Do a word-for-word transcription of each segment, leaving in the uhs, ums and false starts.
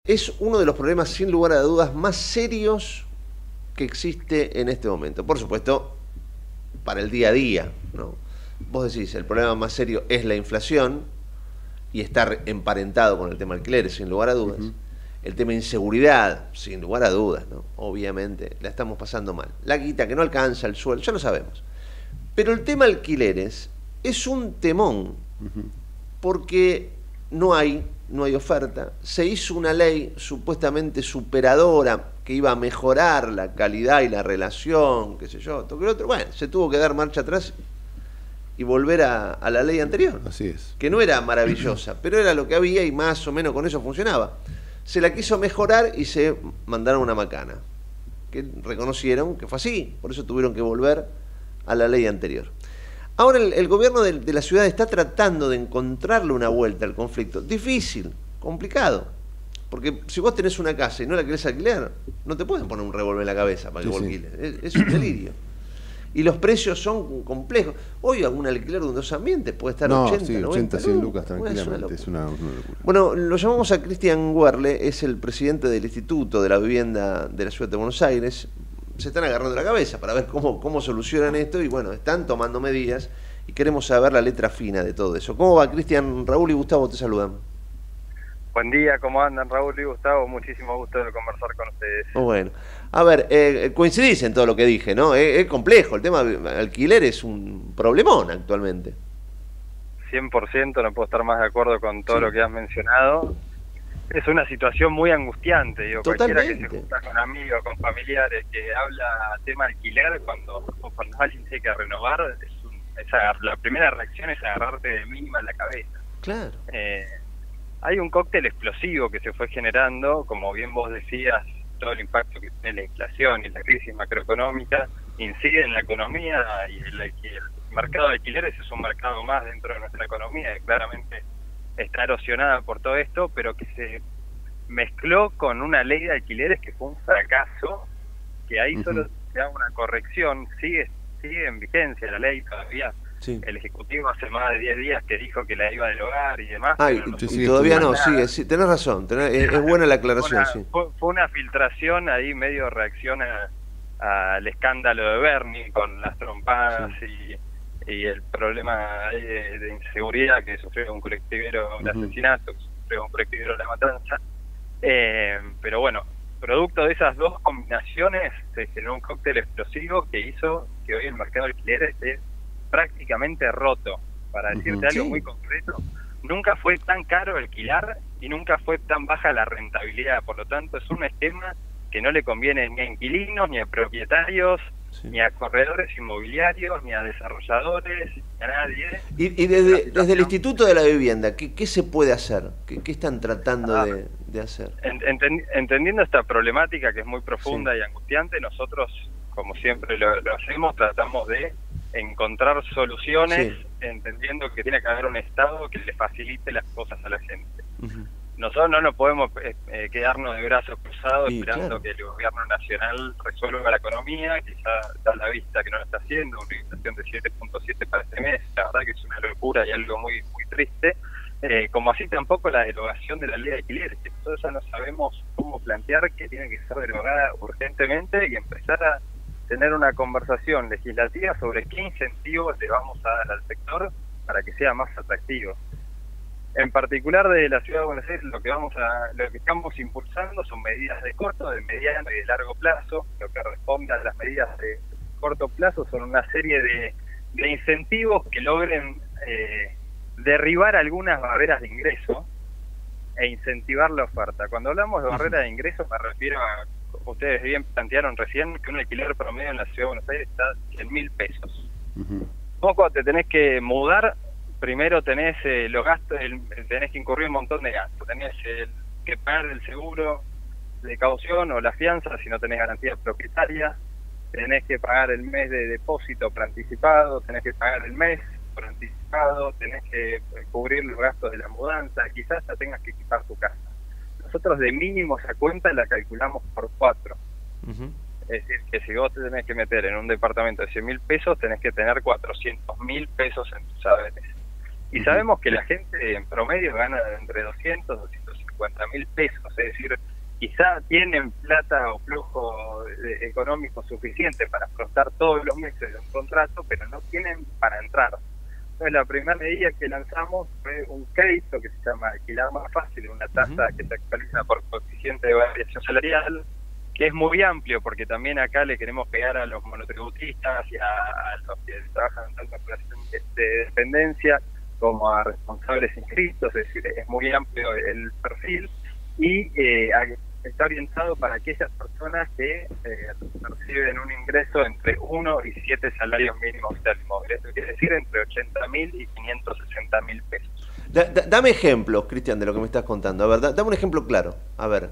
es uno de los problemas, sin lugar a dudas, más serios que existe en este momento. Por supuesto, para el día a día, ¿no? Vos decís, el problema más serio es la inflación y estar emparentado con el tema alquileres, sin lugar a dudas. Uh-huh. El tema inseguridad, sin lugar a dudas, ¿no? Obviamente, la estamos pasando mal. La guita que no alcanza, el sueldo, ya lo sabemos. Pero el tema alquileres es un temón, uh-huh. porque no hay, no hay oferta. Se hizo una ley supuestamente superadora que iba a mejorar la calidad y la relación, qué sé yo, todo lo otro. Bueno, se tuvo que dar marcha atrás y volver a, a la ley anterior. Así es. Que no era maravillosa, pero era lo que había y más o menos con eso funcionaba. Se la quiso mejorar y se mandaron una macana, que reconocieron que fue así, por eso tuvieron que volver a la ley anterior. Ahora el, el gobierno de, de la ciudad está tratando de encontrarle una vuelta al conflicto. Difícil, complicado, porque si vos tenés una casa y no la querés alquilar, no te pueden poner un revólver en la cabeza para que sí, vos alquiles. Sí. Es, es un delirio. Y los precios son complejos. Hoy algún alquiler de un dos ambientes puede estar no, ochenta, sí, noventa, ochenta, cien lucas tranquilamente. Es una, es una locura. Bueno, lo llamamos a Cristian Werle, es el presidente del Instituto de la Vivienda de la Ciudad de Buenos Aires. Se están agarrando la cabeza para ver cómo, cómo solucionan esto y bueno, están tomando medidas y queremos saber la letra fina de todo eso. ¿Cómo va, Cristian? Raúl y Gustavo te saludan. Buen día, ¿cómo andan Raúl y Gustavo? Muchísimo gusto de conversar con ustedes. Bueno, a ver, eh, coincidís en todo lo que dije, ¿no? Es, es complejo, el tema de alquiler es un problemón actualmente. cien por ciento, no puedo estar más de acuerdo con todo sí. lo que has mencionado. Es una situación muy angustiante, digo, Totalmente. Cualquiera que se junta con amigos, con familiares, que habla tema alquiler, cuando, cuando alguien tiene que renovar, es un, es agar, la primera reacción es agarrarte de mínima en la cabeza. Claro. Eh, hay un cóctel explosivo que se fue generando, como bien vos decías, todo el impacto que tiene la inflación y la crisis macroeconómica incide en la economía y el, el mercado de alquileres es un mercado más dentro de nuestra economía que claramente está erosionada por todo esto, pero que se mezcló con una ley de alquileres que fue un fracaso, que ahí uh-huh. solo se da una corrección, sigue sigue en vigencia la ley todavía. Sí. El Ejecutivo hace más de diez días que dijo que la iba a derogar y demás. Ah, y, no y todavía no, sigue, sí, tenés razón, tenés, es, es buena la aclaración. Fue una, sí. fue, fue una filtración ahí, medio reacción al escándalo de Bernie con las trompadas sí. y, y el problema de, de inseguridad que sufrió un colectivero, un uh-huh. asesinato, que sufrió un colectivero La Matanza. Eh, pero bueno, producto de esas dos combinaciones se generó un cóctel explosivo que hizo que hoy el mercado de alquileres esté prácticamente roto. Para decirte uh-huh. algo sí. muy concreto, nunca fue tan caro alquilar y nunca fue tan baja la rentabilidad, por lo tanto es un esquema que no le conviene ni a inquilinos, ni a propietarios, sí. ni a corredores inmobiliarios, ni a desarrolladores, ni a nadie. Y, y desde, desde el Instituto de la Vivienda, ¿qué, qué se puede hacer? ¿Qué, qué están tratando ah, de, de hacer? Enten, entendiendo esta problemática que es muy profunda sí. y angustiante, nosotros, como siempre lo, lo hacemos, tratamos de encontrar soluciones, sí. entendiendo que tiene que haber un Estado que le facilite las cosas a la gente. Uh-huh. Nosotros no nos podemos eh, quedarnos de brazos cruzados sí, esperando claro. que el gobierno nacional resuelva la economía, que ya da la vista que no lo está haciendo, una inflación de siete punto siete para este mes, la verdad que es una locura y algo muy muy triste, eh, como así tampoco la derogación de la ley de alquileres, que nosotros ya no sabemos cómo plantear que tiene que ser derogada urgentemente y empezar a tener una conversación legislativa sobre qué incentivos le vamos a dar al sector para que sea más atractivo. En particular de la Ciudad de Buenos Aires, lo que vamos a, lo que estamos impulsando son medidas de corto, de mediano y de largo plazo. Lo que responde a las medidas de corto plazo son una serie de, de incentivos que logren eh, derribar algunas barreras de ingreso e incentivar la oferta. Cuando hablamos de barreras de ingreso me refiero a, ustedes bien plantearon recién, que un alquiler promedio en la Ciudad de Buenos Aires está cien mil pesos. Uh-huh. Vos cuando te tenés que mudar, primero tenés eh, los gastos, el, tenés que incurrir un montón de gastos. Tenés el, que pagar el seguro de caución o la fianza si no tenés garantía propietaria, tenés que pagar el mes de depósito por anticipado, tenés que pagar el mes por anticipado, tenés que cubrir los gastos de la mudanza, quizás ya tengas que equipar tu casa. Nosotros de mínimo esa cuenta la calculamos por cuatro. Uh-huh. Es decir, que si vos te tenés que meter en un departamento de cien mil pesos, tenés que tener cuatrocientos mil pesos en tus haberes. Y uh-huh. sabemos que la gente en promedio gana entre doscientos, doscientos cincuenta cincuenta mil pesos, es decir, quizá tienen plata o flujo de, económico suficiente para afrontar todos los meses de un contrato, pero no tienen para entrar. Entonces la primera medida que lanzamos fue un crédito que se llama Alquilar Más Fácil, una tasa uh-huh. que se actualiza por coeficiente de variación salarial, que es muy amplio, porque también acá le queremos pegar a los monotributistas y a, a los que trabajan tanto en relación de dependencia como a responsables inscritos, es decir, es muy amplio el perfil y eh, está orientado para aquellas personas que eh, perciben un ingreso entre uno y siete salarios mínimos vitales móviles, eso quiere decir entre ochenta mil y quinientos sesenta mil pesos. Da, da, dame ejemplos, Cristian, de lo que me estás contando. A ver, da, dame un ejemplo claro. A ver,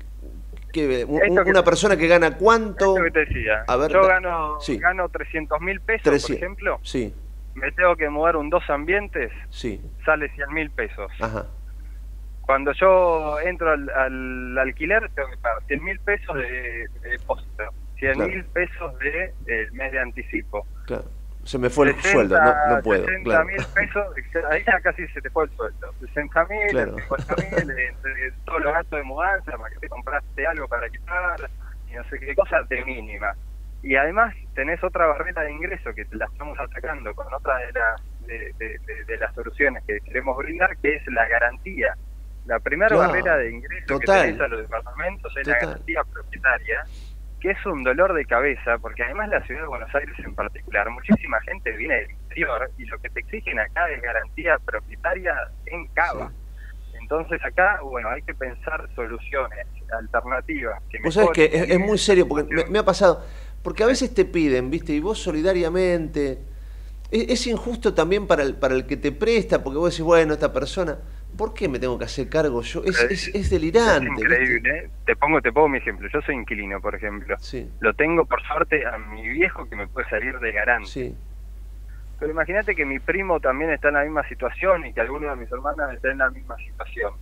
¿qué, un, una que, persona que gana cuánto? Esto que te decía, a ver, yo gano, sí. gano trescientos mil pesos, trescientos, por ejemplo. Sí. Me tengo que mudar un dos ambientes, sí. sale cien mil pesos. Ajá. Cuando yo entro al, al alquiler, tengo que pagar cien mil pesos de, de depósito, cien mil claro. pesos de eh, mes de anticipo. Claro. Se me fue sesenta, el sueldo, no, no puedo. sesenta mil claro. pesos, ahí ya casi se te fue el sueldo. sesenta mil, claro. cincuenta mil, entre todos los gastos de mudanza, para que te compraste algo para quitar, y no sé qué cosa, de mínima. Y además tenés otra barrera de ingreso que te la estamos atacando con otra de las, de, de, de, de las soluciones que queremos brindar, que es la garantía. La primera claro, barrera de ingreso total, que tenés a los departamentos es total. La garantía propietaria, que es un dolor de cabeza, porque además la ciudad de Buenos Aires en particular, muchísima gente viene del interior y lo que te exigen acá es garantía propietaria en Cava. Sí. Entonces acá, bueno, hay que pensar soluciones alternativas. Que vos sabés que es, es muy serio, porque me, me ha pasado, porque a veces te piden, viste, y vos solidariamente, es, es injusto también para el, para el que te presta, porque vos decís, bueno, esta persona... ¿Por qué me tengo que hacer cargo yo? Es, es, es delirante. Es increíble. ¿Viste? Te pongo te pongo mi ejemplo. Yo soy inquilino, por ejemplo. Sí. Lo tengo, por suerte, a mi viejo que me puede salir de garante. Sí. Pero imagínate que mi primo también está en la misma situación y que alguno de mis hermanas está en la misma situación.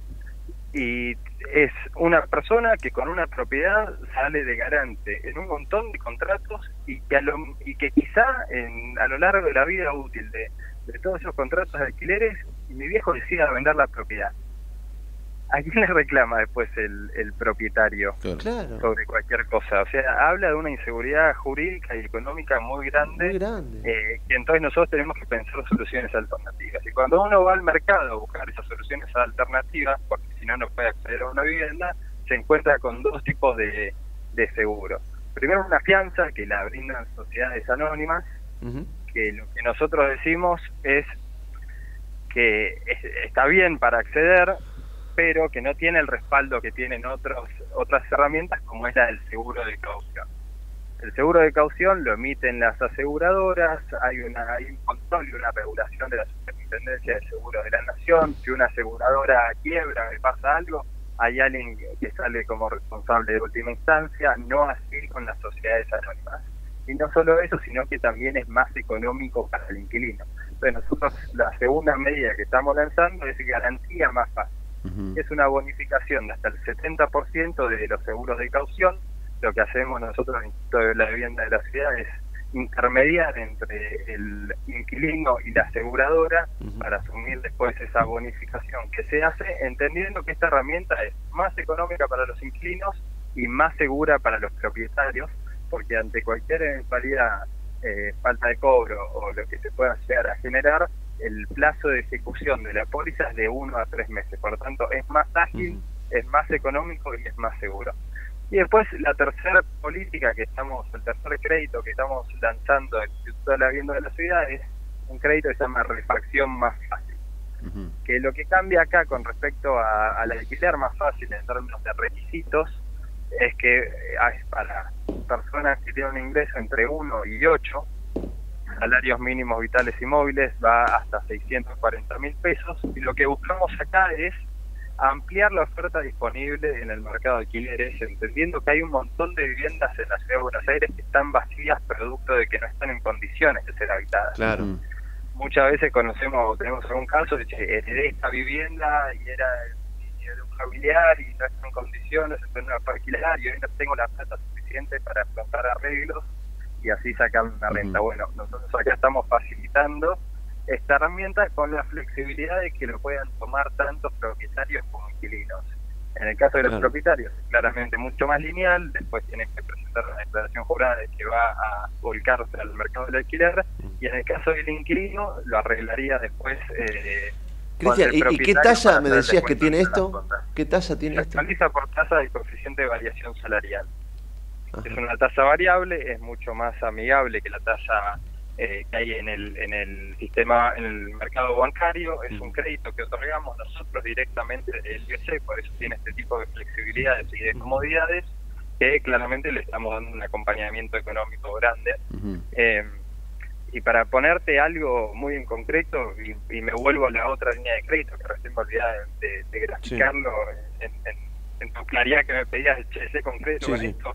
Y es una persona que con una propiedad sale de garante en un montón de contratos y que, a lo, y que quizá en, a lo largo de la vida útil de, de todos esos contratos de alquileres, mi viejo decida vender la propiedad. ¿A quién le reclama después el, el propietario claro. sobre cualquier cosa? O sea, habla de una inseguridad jurídica y económica muy grande, muy grande. Eh, que entonces nosotros tenemos que pensar soluciones alternativas. Y cuando uno va al mercado a buscar esas soluciones alternativas, porque si no, no puede acceder a una vivienda, se encuentra con dos tipos de, de seguro. Primero, una fianza que la brindan sociedades anónimas, uh-huh. que lo que nosotros decimos es que es, está bien para acceder, pero que no tiene el respaldo que tienen otros otras herramientas, como es la del seguro de caución. El seguro de caución lo emiten las aseguradoras, hay, una, hay un control y una regulación de la Superintendencia de Seguros de la Nación. Si una aseguradora quiebra, le pasa algo, hay alguien que sale como responsable de última instancia, no así con las sociedades anónimas. Y no solo eso, sino que también es más económico para el inquilino. Entonces nosotros, la segunda medida que estamos lanzando es garantía más fácil. Uh-huh. Es una bonificación de hasta el setenta por ciento de los seguros de caución. Lo que hacemos nosotros en el Instituto de la Vivienda de la Ciudad es intermediar entre el inquilino y la aseguradora uh-huh. para asumir después esa bonificación que se hace, entendiendo que esta herramienta es más económica para los inquilinos y más segura para los propietarios, porque ante cualquier eventualidad, eh, falta de cobro o lo que se pueda llegar a generar, el plazo de ejecución de la póliza es de uno a tres meses. Por lo tanto, es más ágil, uh-huh. es más económico y es más seguro. Y después, la tercera política que estamos, el tercer crédito que estamos lanzando del Instituto de la Vivienda de la Ciudad es un crédito que se llama refacción más fácil. Uh-huh. Que lo que cambia acá con respecto a, al alquiler más fácil en términos de requisitos es que es para personas que tienen un ingreso entre uno y ocho, salarios mínimos vitales y móviles, va hasta seiscientos cuarenta mil pesos, y lo que buscamos acá es ampliar la oferta disponible en el mercado de alquileres, entendiendo que hay un montón de viviendas en la Ciudad de Buenos Aires que están vacías producto de que no están en condiciones de ser habitadas. Claro. Muchas veces conocemos, tenemos algún caso de que heredé esta vivienda y era de un familiar y no está en condiciones, entonces no la puedo alquilar y hoy no tengo la plata suficiente para afrontar arreglos y así sacar una renta. Uh-huh. Bueno, nosotros acá estamos facilitando esta herramienta con la flexibilidad de que lo puedan tomar tantos propietarios como inquilinos. En el caso de los claro. propietarios, claramente mucho más lineal, después tienen que presentar una declaración jurada de que va a volcarse al mercado del alquiler, y en el caso del inquilino lo arreglaría después. Eh, Cristian, ¿y, ¿y qué tasa me decías que tiene esto? ¿Qué tasa tiene Se esto? actualiza por tasa del coeficiente de variación salarial. Ajá. Es una tasa variable, es mucho más amigable que la tasa eh, que hay en el en el sistema, en el mercado bancario. Es un crédito que otorgamos nosotros directamente del I B C, por eso tiene este tipo de flexibilidades y de comodidades, que claramente le estamos dando un acompañamiento económico grande. Uh-huh. eh, y para ponerte algo muy en concreto, y, y me vuelvo a la otra línea de crédito, que recién me olvidé de, de, de graficarlo sí. en, en, en tu claridad que me pedías, ese concreto sí, con sí. esto.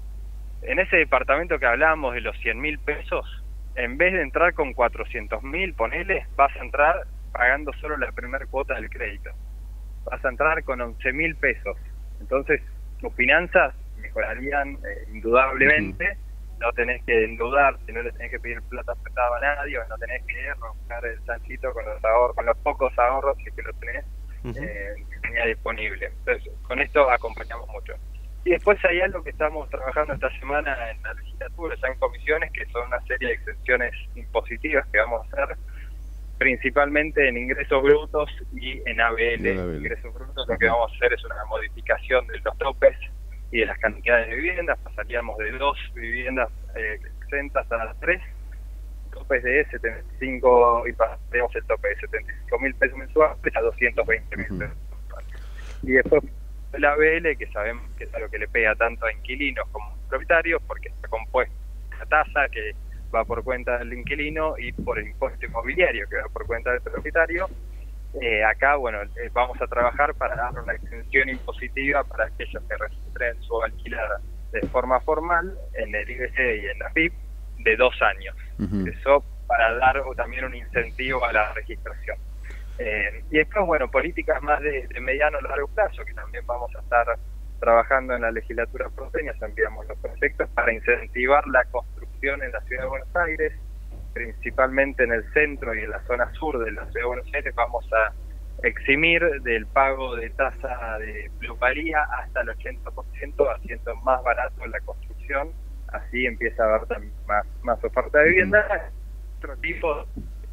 En ese departamento que hablábamos de los cien mil pesos, en vez de entrar con cuatrocientos mil, ponele, vas a entrar pagando solo la primera cuota del crédito. Vas a entrar con once mil pesos. Entonces, tus finanzas mejorarían eh, indudablemente. Uh-huh. No tenés que endeudarte, no le tenés que pedir plata prestada a nadie, o no tenés que romper el chanchito con los ahorros, con los pocos ahorros que lo tenés, uh-huh. eh, que tenía disponible. Entonces, con esto acompañamos mucho. Y después hay algo que estamos trabajando esta semana en la legislatura, ya en comisiones, que son una serie de exenciones impositivas que vamos a hacer, principalmente en ingresos brutos y en A B L. En ingresos brutos lo que vamos a hacer es una modificación de los topes y de las cantidades de viviendas. Pasaríamos de dos viviendas eh, exentas a las tres, topes de setenta y cinco, y pasaríamos el tope de setenta y cinco mil pesos mensuales a doscientos veinte mil pesos mensuales. Y después el A B L, que sabemos que es algo que le pega tanto a inquilinos como propietarios, porque está compuesta la tasa que va por cuenta del inquilino y por el impuesto inmobiliario que va por cuenta del propietario. Eh, acá, bueno, eh, vamos a trabajar para dar una exención impositiva para aquellos que registren su alquiler de forma formal en el I B C y en la F I P de dos años. Uh-huh. Eso para dar también un incentivo a la registración. Eh, y después, bueno, políticas más de, de mediano o largo plazo, que también vamos a estar trabajando en la legislatura porteña. Enviamos los proyectos para incentivar la construcción en la Ciudad de Buenos Aires, principalmente en el centro y en la zona sur de la Ciudad de Buenos Aires. Vamos a eximir del pago de tasa de plusvalía hasta el ochenta por ciento, haciendo más barato la construcción. Así empieza a haber también más, más oferta de vivienda. Otro tipo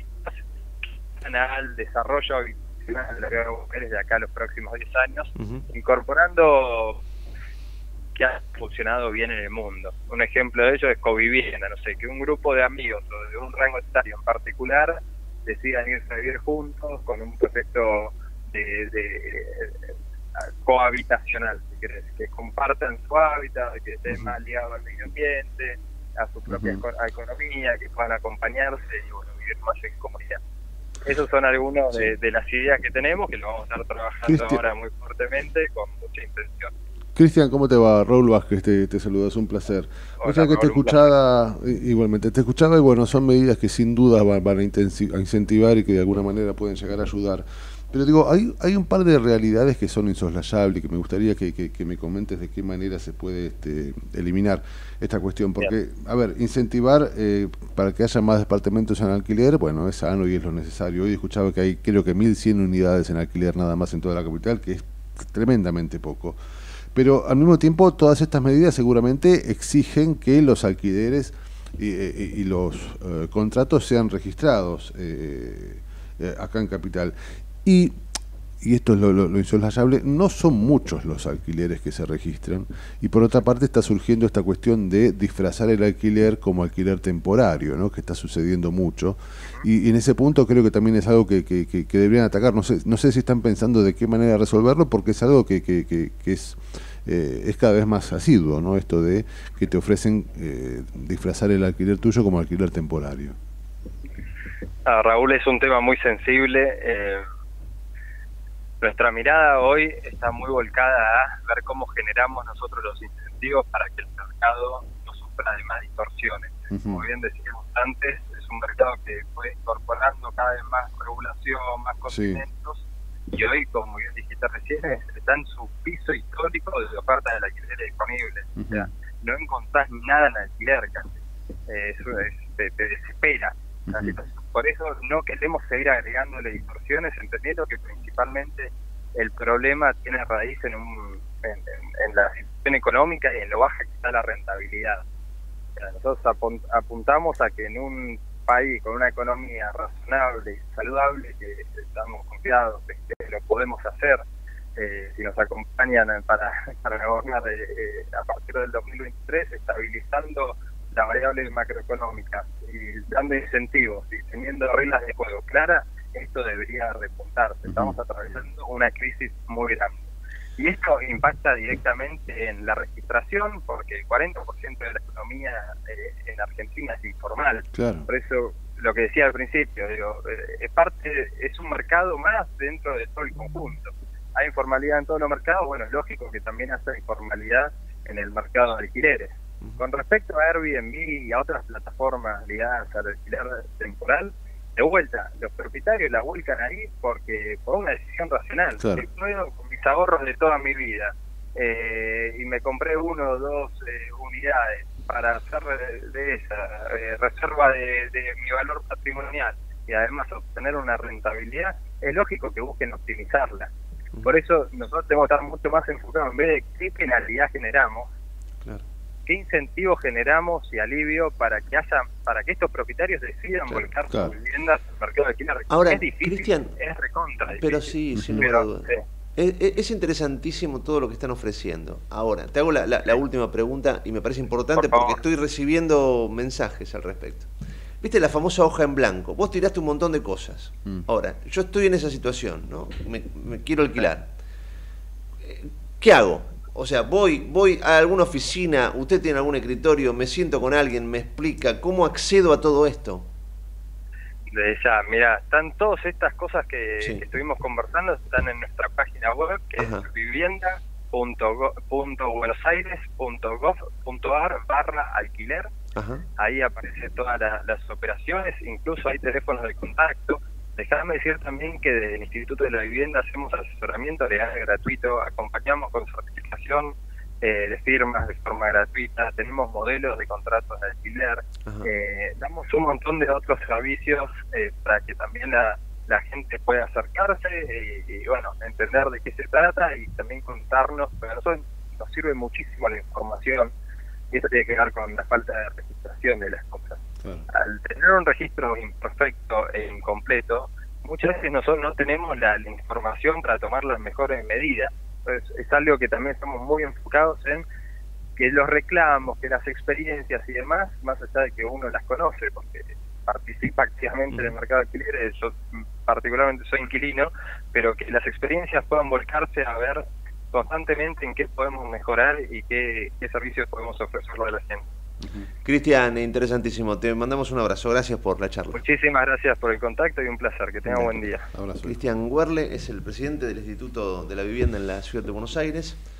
al desarrollo habitacional de la Ciudad de Buenos Aires de acá a los próximos diez años, uh-huh. incorporando que ha funcionado bien en el mundo. Un ejemplo de ello es covivienda, no sé, que un grupo de amigos o de un rango etario en particular decidan irse a vivir juntos con un proyecto de, de, de cohabitacional, si querés, que compartan su hábitat, que estén uh-huh. más ligados al medio ambiente, a su propia uh-huh. economía, que puedan acompañarse y bueno, vivir más en comunidad. Esos son algunos de, de las ideas que tenemos, que lo vamos a estar trabajando Cristian. ahora muy fuertemente, con mucha intención. Cristian, ¿cómo te va? Raúl Vázquez te, te saluda, es un placer. Hola, o sea que Raúl, te escuchaba, igualmente, te escuchaba y bueno, son medidas que sin duda van, van a, a incentivar y que de alguna manera pueden llegar a ayudar. Pero digo, hay, hay un par de realidades que son insoslayables y que me gustaría que, que, que me comentes de qué manera se puede este, eliminar esta cuestión. Porque, Bien. a ver, incentivar eh, para que haya más departamentos en alquiler, bueno, es sano y es lo necesario. Hoy escuchaba que hay creo que mil cien unidades en alquiler nada más en toda la capital, que es tremendamente poco. Pero al mismo tiempo todas estas medidas seguramente exigen que los alquileres y, y, y los eh, contratos sean registrados eh, eh, acá en Capital. Y, y esto es lo, lo, lo insoslayable, no son muchos los alquileres que se registran, y por otra parte está surgiendo esta cuestión de disfrazar el alquiler como alquiler temporario, ¿no? Que está sucediendo mucho, y, y en ese punto creo que también es algo que, que, que, que deberían atacar. No sé, no sé si están pensando de qué manera resolverlo, porque es algo que, que, que, que es, eh, es cada vez más asiduo, ¿no? Esto de que te ofrecen eh, disfrazar el alquiler tuyo como alquiler temporario. Ah, Raúl, es un tema muy sensible. eh... Nuestra mirada hoy está muy volcada a ver cómo generamos nosotros los incentivos para que el mercado no sufra de más distorsiones. Uh-huh. Como bien decíamos antes, es un mercado que fue incorporando cada vez más regulación, más condimentos, sí. y hoy, como bien dijiste recién, está en su piso histórico de oferta del alquiler disponible. Uh-huh. O sea, no encontrás nada en alquiler casi. Eh, eso es, te, te desespera. Uh-huh. Por eso no queremos seguir agregándole distorsiones, entendiendo que principalmente el problema tiene raíz en, un, en, en, en la situación económica y en lo baja que está la rentabilidad. O sea, nosotros apuntamos a que en un país con una economía razonable y saludable, que estamos confiados de que lo podemos hacer, eh, si nos acompañan para, para gobernar eh, a partir del dos mil veintitrés, estabilizando la variable macroeconómica y dando incentivos y teniendo reglas de juego claras, esto debería repuntarse. Estamos atravesando una crisis muy grande. Y esto impacta directamente en la registración, porque el cuarenta por ciento de la economía eh, en Argentina es informal. Claro. Por eso, lo que decía al principio, digo, eh, es parte, es un mercado más dentro de todo el conjunto. Hay informalidad en todos los mercados, bueno, es lógico que también haya informalidad en el mercado de alquileres. Con respecto a Airbnb y a otras plataformas ligadas al alquiler temporal, de vuelta, los propietarios la vuelcan ahí porque por una decisión racional. Claro. Si puedo, con mis ahorros de toda mi vida, eh, y me compré uno o dos eh, unidades para hacer de esa eh, reserva de, de mi valor patrimonial y además obtener una rentabilidad, es lógico que busquen optimizarla. Por eso nosotros tenemos que estar mucho más enfocados en vez de qué penalidad generamos, Claro. qué incentivos generamos y alivio para que haya, para que estos propietarios decidan Claro, volcar claro. sus viviendas al mercado de alquiler. Ahora, es difícil, Cristian, es recontra difícil. Pero sí, sin lugar a Pero, dudas. sí. Es, es- es interesantísimo todo lo que están ofreciendo. Ahora, te hago la, la- la última pregunta y me parece importante Por favor. porque estoy recibiendo mensajes al respecto. ¿Viste la famosa hoja en blanco? Vos tiraste un montón de cosas. Mm. Ahora, yo estoy en esa situación, ¿no? Me, me quiero alquilar. Eh, ¿Qué hago? O sea, voy, voy a alguna oficina, usted tiene algún escritorio, me siento con alguien, me explica cómo accedo a todo esto. Desde ya, mira, están todas estas cosas que, Sí. que estuvimos conversando, están en nuestra página web, que Ajá. es vivienda punto buenos aires punto gov punto ar barra alquiler. Ajá. Ahí aparecen todas la- las operaciones, incluso hay teléfonos de contacto. Déjame decir también que desde el Instituto de la Vivienda hacemos asesoramiento legal gratuito, acompañamos con certificación eh, de firmas de forma gratuita, tenemos modelos de contratos de alquiler, Ajá. eh, damos un montón de otros servicios eh, para que también la, la gente pueda acercarse eh, y, bueno, entender de qué se trata y también contarnos, porque a nosotros nos sirve muchísimo la información y eso tiene que ver con la falta de registración de las cosas. Claro. Al tener un registro imperfecto e incompleto, muchas veces nosotros no tenemos la, la información para tomar las mejores medidas. Entonces, es algo que también estamos muy enfocados en que los reclamos, que las experiencias y demás, más allá de que uno las conoce, porque participa activamente en el mercado de alquileres, yo particularmente soy inquilino, pero que las experiencias puedan volcarse a ver constantemente en qué podemos mejorar y qué, qué servicios podemos ofrecerle a la gente. Cristian, interesantísimo. Te mandamos un abrazo. Gracias por la charla. Muchísimas gracias por el contacto y un placer. Que tenga buen día. Abrazo. Cristian Werle es el presidente del Instituto de la Vivienda en la Ciudad de Buenos Aires.